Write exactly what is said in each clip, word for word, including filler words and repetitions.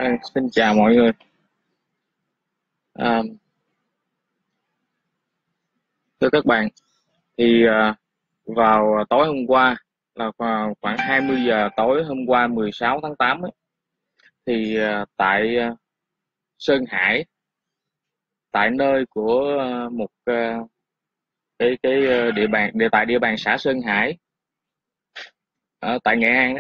Vâng, xin chào mọi người. À, thưa các bạn, thì à, vào tối hôm qua là vào khoảng hai mươi giờ tối hôm qua mười sáu tháng tám ấy, thì à, tại à, Sơn Hải, tại nơi của à, một à, cái cái à, địa bàn địa tại địa bàn xã Sơn Hải ở tại Nghệ An ấy,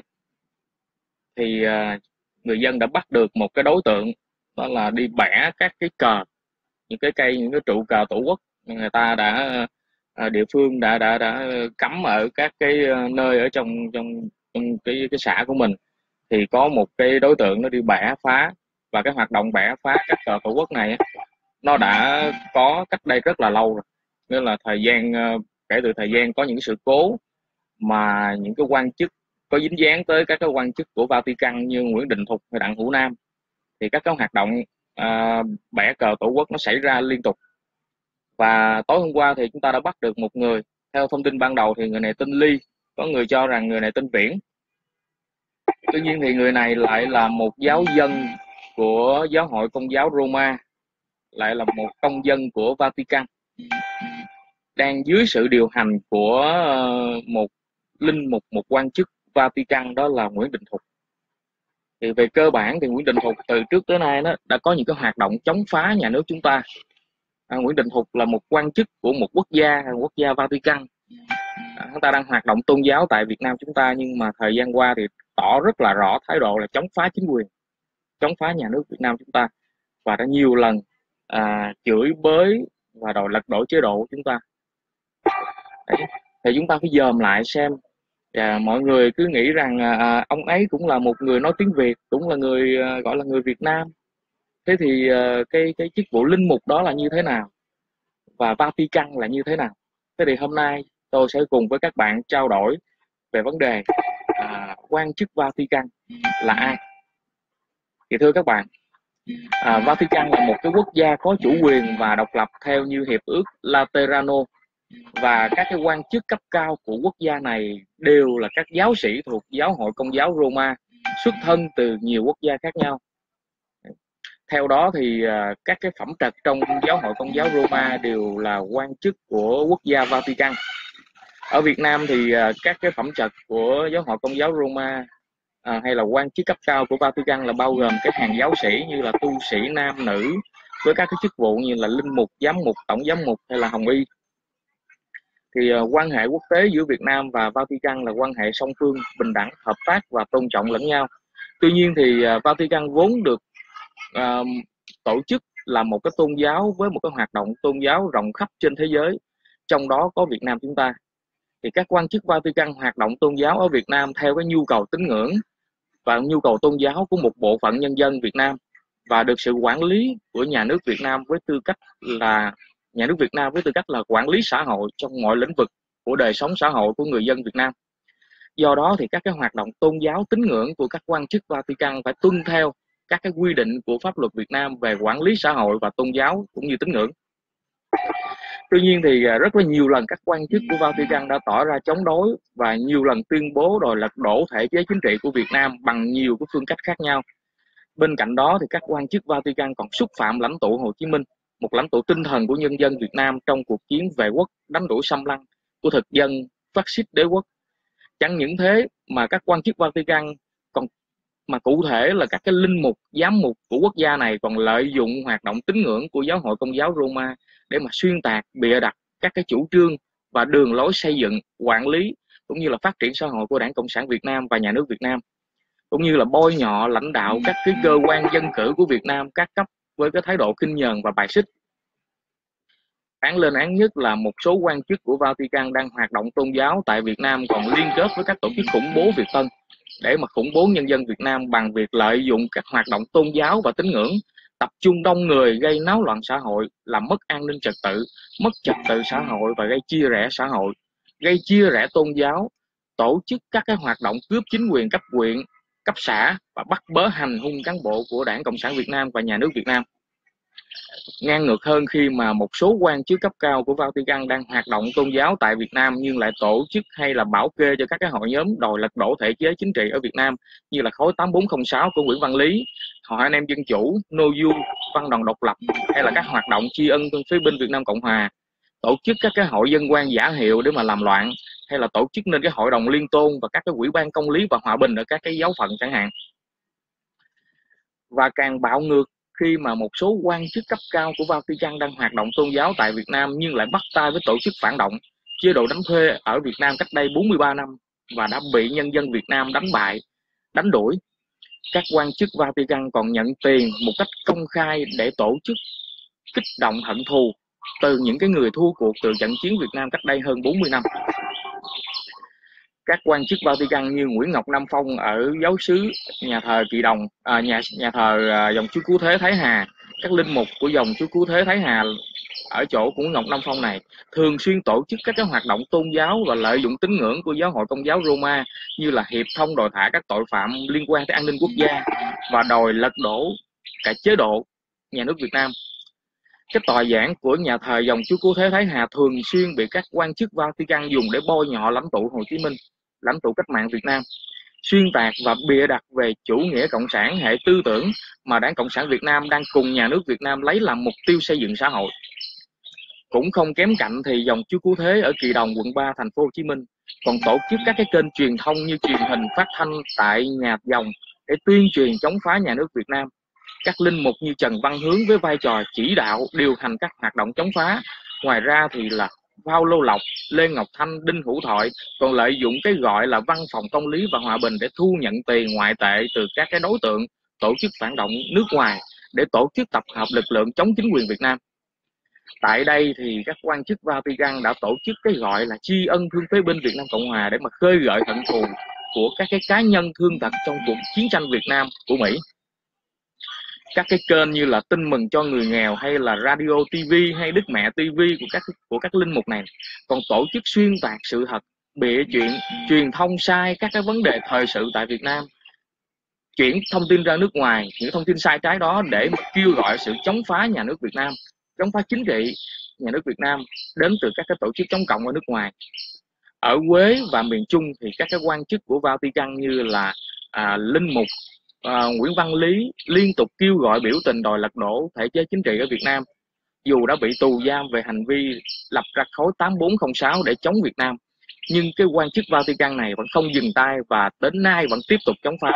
thì à, người dân đã bắt được một cái đối tượng, đó là đi bẻ các cái cờ, những cái cây, những cái trụ cờ tổ quốc người ta đã à, địa phương đã đã đã cắm ở các cái ờ, nơi ở trong trong trong cái cái xã của mình. Thì có một cái đối tượng nó đi bẻ phá, và cái hoạt động bẻ phá các cờ tổ quốc này á, nó đã có cách đây rất là lâu rồi. Nên là thời gian ờ, kể từ thời gian có những sự cố mà những cái quan chức có dính dáng tới các cái quan chức của Vatican như Nguyễn Đình Thục hay Đặng Hữu Nam, thì các cái hoạt động à, bẻ cờ tổ quốc nó xảy ra liên tục. Và tối hôm qua thì chúng ta đã bắt được một người. Theo thông tin ban đầu thì người này tên Ly, có người cho rằng người này tên Viễn. Tuy nhiên thì người này lại là một giáo dân của giáo hội Công giáo Roma, lại là một công dân của Vatican, đang dưới sự điều hành của ờ, một linh mục, một quan chức Vatican, đó là Nguyễn Đình Thục. Thì về cơ bản thì Nguyễn Đình Thục từ trước tới nay nó đã có những cái hoạt động chống phá nhà nước chúng ta. À, Nguyễn Đình Thục là một quan chức của một quốc gia, quốc gia Vatican. À, chúng ta đang hoạt động tôn giáo tại Việt Nam chúng ta, nhưng mà thời gian qua thì tỏ rất là rõ thái độ là chống phá chính quyền, chống phá nhà nước Việt Nam chúng ta, và đã nhiều lần à, chửi bới và đòi lật đổ chế độ của chúng ta. Đấy. Thì chúng ta phải dòm lại xem. Và mọi người cứ nghĩ rằng à, ông ấy cũng là một người nói tiếng Việt, cũng là người à, gọi là người Việt Nam. Thế thì à, cái cái chức vụ linh mục đó là như thế nào, và Vatican là như thế nào? Thế thì hôm nay tôi sẽ cùng với các bạn trao đổi về vấn đề à, quan chức Vatican là ai. Thì thưa các bạn, à, Vatican là một cái quốc gia có chủ quyền và độc lập theo như hiệp ước Laterano, và các cái quan chức cấp cao của quốc gia này đều là các giáo sĩ thuộc giáo hội Công giáo Roma, xuất thân từ nhiều quốc gia khác nhau. Theo đó thì à, các cái phẩm trật trong giáo hội Công giáo Roma đều là quan chức của quốc gia Vatican. Ở Việt Nam thì à, các cái phẩm trật của giáo hội Công giáo Roma à, hay là quan chức cấp cao của Vatican là bao gồm các hàng giáo sĩ như là tu sĩ nam nữ, với các cái chức vụ như là linh mục, giám mục, tổng giám mục hay là hồng y. Thì uh, quan hệ quốc tế giữa Việt Nam và Vatican là quan hệ song phương, bình đẳng, hợp tác và tôn trọng lẫn nhau. Tuy nhiên thì uh, Vatican vốn được uh, tổ chức là một cái tôn giáo với một cái hoạt động tôn giáo rộng khắp trên thế giới, trong đó có Việt Nam chúng ta. Thì các quan chức Vatican hoạt động tôn giáo ở Việt Nam theo cái nhu cầu tín ngưỡng và nhu cầu tôn giáo của một bộ phận nhân dân Việt Nam, và được sự quản lý của nhà nước Việt Nam với tư cách là nhà nước Việt Nam với tư cách là quản lý xã hội trong mọi lĩnh vực của đời sống xã hội của người dân Việt Nam. Do đó thì các cái hoạt động tôn giáo tín ngưỡng của các quan chức Vatican phải tuân theo các cái quy định của pháp luật Việt Nam về quản lý xã hội và tôn giáo cũng như tín ngưỡng. Tuy nhiên thì rất là nhiều lần các quan chức của Vatican đã tỏ ra chống đối và nhiều lần tuyên bố đòi lật đổ thể chế chính trị của Việt Nam bằng nhiều cái phương cách khác nhau. Bên cạnh đó thì các quan chức Vatican còn xúc phạm lãnh tụ Hồ Chí Minh, một lãnh tụ tinh thần của nhân dân Việt Nam trong cuộc chiến vệ quốc đánh đuổi xâm lăng của thực dân phát xít đế quốc. Chẳng những thế mà các quan chức Vatican còn mà cụ thể là các cái linh mục, giám mục của quốc gia này còn lợi dụng hoạt động tín ngưỡng của giáo hội Công giáo Roma để mà xuyên tạc, bịa đặt các cái chủ trương và đường lối xây dựng, quản lý cũng như là phát triển xã hội của Đảng Cộng sản Việt Nam và nhà nước Việt Nam, cũng như là bôi nhọ lãnh đạo các cái cơ quan dân cử của Việt Nam các cấp với cái thái độ khinh nhờn và bài xích. Án lên án nhất là một số quan chức của Vatican đang hoạt động tôn giáo tại Việt Nam còn liên kết với các tổ chức khủng bố Việt Tân để mà khủng bố nhân dân Việt Nam bằng việc lợi dụng các hoạt động tôn giáo và tín ngưỡng, tập trung đông người gây náo loạn xã hội, làm mất an ninh trật tự, mất trật tự xã hội và gây chia rẽ xã hội, gây chia rẽ tôn giáo, tổ chức các cái hoạt động cướp chính quyền cấp huyện, cấp xã và bắt bớ hành hung cán bộ của Đảng Cộng sản Việt Nam và nhà nước Việt Nam. Ngang ngược hơn khi mà một số quan chức cấp cao của Vatican đang hoạt động tôn giáo tại Việt Nam nhưng lại tổ chức hay là bảo kê cho các cái hội nhóm đòi lật đổ thể chế chính trị ở Việt Nam, như là khối tám bốn không sáu của Nguyễn Văn Lý, Hội Anh em Dân Chủ, Nô Du, Văn đoàn Độc lập, hay là các hoạt động tri ân phế binh Việt Nam Cộng Hòa, tổ chức các cái hội dân quan giả hiệu để mà làm loạn, hay là tổ chức nên cái hội đồng liên tôn và các cái ủy ban công lý và hòa bình ở các cái giáo phận chẳng hạn. Và càng bạo ngược khi mà một số quan chức cấp cao của Vatican đang hoạt động tôn giáo tại Việt Nam nhưng lại bắt tay với tổ chức phản động, chế độ đánh thuê ở Việt Nam cách đây bốn mươi ba năm và đã bị nhân dân Việt Nam đánh bại, đánh đuổi. Các quan chức Vatican còn nhận tiền một cách công khai để tổ chức kích động hận thù từ những cái người thua cuộc từ trận chiến Việt Nam cách đây hơn bốn mươi năm. Các quan chức Vatican như Nguyễn Ngọc Nam Phong ở giáo xứ nhà thờ Kỳ Đồng, à, nhà nhà thờ à, dòng Chúa Cứu Thế Thái Hà, các linh mục của dòng Chúa Cứu Thế Thái Hà ở chỗ của Nguyễn Ngọc Nam Phong này thường xuyên tổ chức các cái hoạt động tôn giáo và lợi dụng tín ngưỡng của giáo hội Công giáo Roma, như là hiệp thông đòi thả các tội phạm liên quan tới an ninh quốc gia và đòi lật đổ cả chế độ nhà nước Việt Nam. Cái tòa giảng của nhà thờ dòng Chúa Cứu Thế Thái Hà thường xuyên bị các quan chức Vatican dùng để bôi nhọ lãnh tụ Hồ Chí Minh, lãnh tụ cách mạng Việt Nam, xuyên tạc và bịa đặt về chủ nghĩa cộng sản, hệ tư tưởng mà Đảng Cộng sản Việt Nam đang cùng nhà nước Việt Nam lấy làm mục tiêu xây dựng xã hội. Cũng không kém cạnh thì dòng Chúa Cứu Thế ở Kỳ Đồng, quận ba, thành phố Hồ Chí Minh còn tổ chức các cái kênh truyền thông như truyền hình, phát thanh tại nhà dòng để tuyên truyền chống phá nhà nước Việt Nam. Các linh mục như Trần Văn Hướng với vai trò chỉ đạo điều hành các hoạt động chống phá. Ngoài ra thì là Paulo Lộc, Lê Ngọc Thanh, Đinh Hữu Thoại còn lợi dụng cái gọi là văn phòng công lý và hòa bình để thu nhận tiền ngoại tệ từ các cái đối tượng tổ chức phản động nước ngoài để tổ chức tập hợp lực lượng chống chính quyền Việt Nam. Tại đây thì các quan chức Vatican đã tổ chức cái gọi là tri ân thương phế binh Việt Nam Cộng Hòa để mà khơi gợi hận thù của các cái cá nhân thương tật trong cuộc chiến tranh Việt Nam của Mỹ. Các cái kênh như là Tin Mừng cho Người Nghèo hay là Radio ti vi hay Đức Mẹ ti vi của các của các linh mục này còn tổ chức xuyên tạc sự thật, bịa chuyện, truyền thông sai các cái vấn đề thời sự tại Việt Nam, chuyển thông tin ra nước ngoài, những thông tin sai trái đó để kêu gọi sự chống phá nhà nước Việt Nam, chống phá chính trị nhà nước Việt Nam đến từ các cái tổ chức chống cộng ở nước ngoài. Ở Huế và miền Trung thì các cái quan chức của Vatican như là à, linh mục à, Nguyễn Văn Lý liên tục kêu gọi biểu tình đòi lật đổ thể chế chính trị ở Việt Nam, dù đã bị tù giam về hành vi lập ra khối tám bốn không sáu để chống Việt Nam, nhưng cái quan chức Vatican này vẫn không dừng tay và đến nay vẫn tiếp tục chống phá.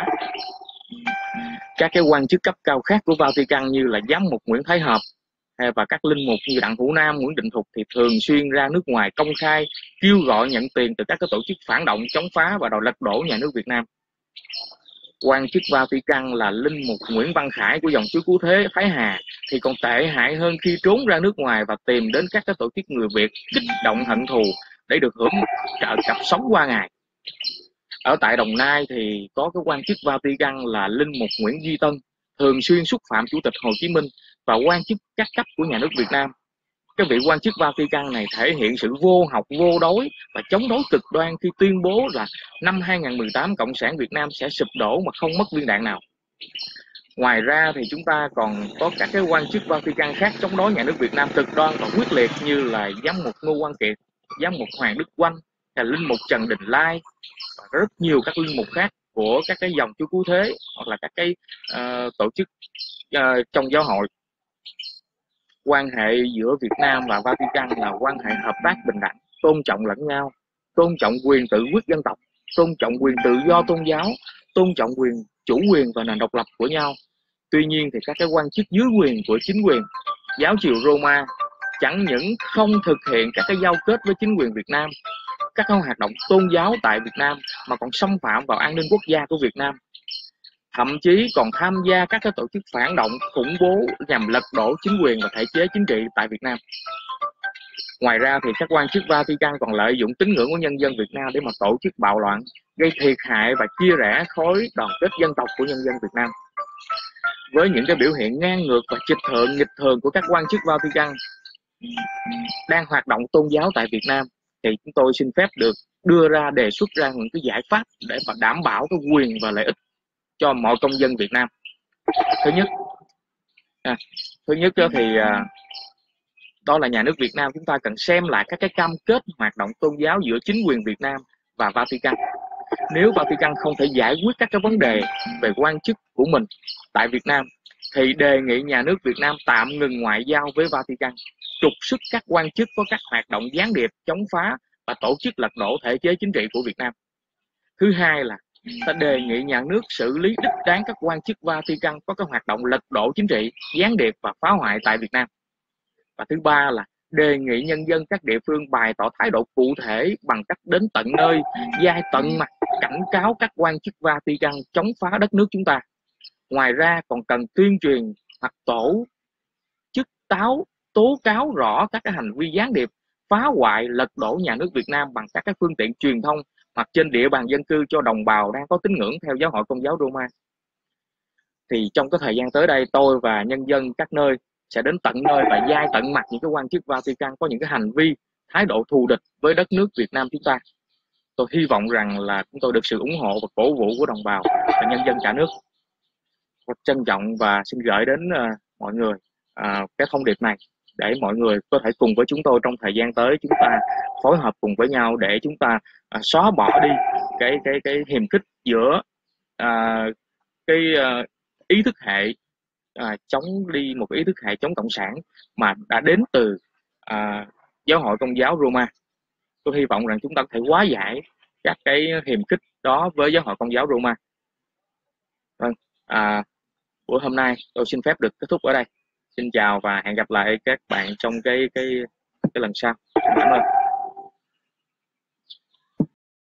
Các cái quan chức cấp cao khác của Vatican như là giám mục Nguyễn Thái Hợp và các linh mục như Đặng Hữu Nam, Nguyễn Đình Thục thì thường xuyên ra nước ngoài công khai kêu gọi nhận tiền từ các cái tổ chức phản động chống phá và đòi lật đổ nhà nước Việt Nam. Quan chức Vatican là linh mục Nguyễn Văn Khải của dòng Chúa Cứu Thế Thái Hà thì còn tệ hại hơn khi trốn ra nước ngoài và tìm đến các cái tổ chức người Việt kích động hận thù để được hưởng trợ cấp sống qua ngày. Ở tại Đồng Nai thì có cái quan chức Vatican là linh mục Nguyễn Duy Tân thường xuyên xúc phạm Chủ tịch Hồ Chí Minh và quan chức các cấp của nhà nước Việt Nam. Cái vị quan chức Vatican này thể hiện sự vô học, vô đối và chống đối cực đoan khi tuyên bố là năm hai không một tám Cộng sản Việt Nam sẽ sụp đổ mà không mất viên đạn nào. Ngoài ra thì chúng ta còn có các cái quan chức Vatican khác chống đối nhà nước Việt Nam cực đoan và quyết liệt như là giám mục Ngô Quang Kiệt, giám mục Hoàng Đức Oanh, là linh mục Trần Đình Lai và rất nhiều các linh mục khác của các cái dòng Chúa Cứu Thế hoặc là các cái uh, tổ chức uh, trong giáo hội. Quan hệ giữa Việt Nam và Vatican là quan hệ hợp tác bình đẳng, tôn trọng lẫn nhau, tôn trọng quyền tự quyết dân tộc, tôn trọng quyền tự do tôn giáo, tôn trọng quyền chủ quyền và nền độc lập của nhau. Tuy nhiên thì các cái quan chức dưới quyền của chính quyền giáo triều Roma chẳng những không thực hiện các cái giao kết với chính quyền Việt Nam, các hoạt động tôn giáo tại Việt Nam mà còn xâm phạm vào an ninh quốc gia của Việt Nam, thậm chí còn tham gia các cái tổ chức phản động khủng bố nhằm lật đổ chính quyền và thể chế chính trị tại Việt Nam. Ngoài ra thì các quan chức Vatican còn lợi dụng tín ngưỡng của nhân dân Việt Nam để mà tổ chức bạo loạn, gây thiệt hại và chia rẽ khối đoàn kết dân tộc của nhân dân Việt Nam. Với những cái biểu hiện ngang ngược và trịch thượng nghịch thường của các quan chức Vatican đang hoạt động tôn giáo tại Việt Nam thì chúng tôi xin phép được đưa ra đề xuất ra những cái giải pháp để mà đảm bảo cái quyền và lợi ích cho mọi công dân Việt Nam. Thứ nhất, À, thứ nhất á, thì à, đó là nhà nước Việt Nam chúng ta cần xem lại các cái cam kết hoạt động tôn giáo giữa chính quyền Việt Nam và Vatican. Nếu Vatican không thể giải quyết các cái vấn đề về quan chức của mình tại Việt Nam thì đề nghị nhà nước Việt Nam tạm ngừng ngoại giao với Vatican, trục xuất các quan chức có các hoạt động gián điệp, chống phá và tổ chức lật đổ thể chế chính trị của Việt Nam. Thứ hai là ta đề nghị nhà nước xử lý đích đáng các quan chức Vatican có các hoạt động lật đổ chính trị, gián điệp và phá hoại tại Việt Nam. Và thứ ba là đề nghị nhân dân các địa phương bày tỏ thái độ cụ thể bằng cách đến tận nơi, dai tận mặt cảnh cáo các quan chức Vatican chống phá đất nước chúng ta. Ngoài ra còn cần tuyên truyền hoặc tổ chức táo tố cáo rõ các cái hành vi gián điệp, phá hoại, lật đổ nhà nước Việt Nam bằng các cái phương tiện truyền thông hoặc trên địa bàn dân cư cho đồng bào đang có tín ngưỡng theo giáo hội Công giáo Roma. Thì trong cái thời gian tới đây, tôi và nhân dân các nơi sẽ đến tận nơi và dai tận mặt những cái quan chức Vatican có những cái hành vi, thái độ thù địch với đất nước Việt Nam chúng ta. Tôi hy vọng rằng là chúng tôi được sự ủng hộ và cổ vũ của đồng bào và nhân dân cả nước. Tôi trân trọng và xin gửi đến uh, mọi người uh, cái thông điệp này để mọi người có thể cùng với chúng tôi trong thời gian tới chúng ta phối hợp cùng với nhau để chúng ta uh, xóa bỏ đi cái cái cái hiềm khích giữa uh, cái uh, ý thức hệ uh, chống đi một cái ý thức hệ chống cộng sản mà đã đến từ uh, giáo hội Công giáo Roma. Tôi hy vọng rằng chúng ta có thể hóa giải các cái hiềm khích đó với giáo hội Công giáo Roma. Vâng, à, buổi hôm nay tôi xin phép được kết thúc ở đây. Xin chào và hẹn gặp lại các bạn trong cái cái cái lần sau. Cảm ơn.